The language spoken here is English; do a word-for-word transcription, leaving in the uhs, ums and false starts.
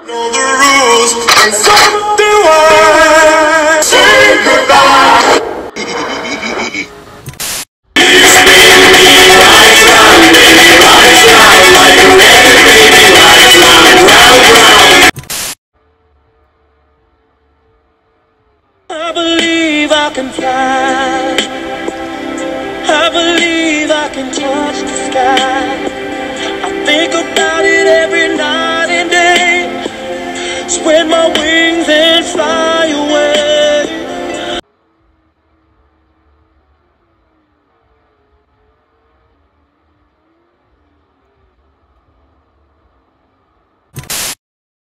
Know the rules, and so do I. Say goodbye. I believe I can fly. I believe I can touch the sky. I think about it every night and day. Spread my wings and fly away.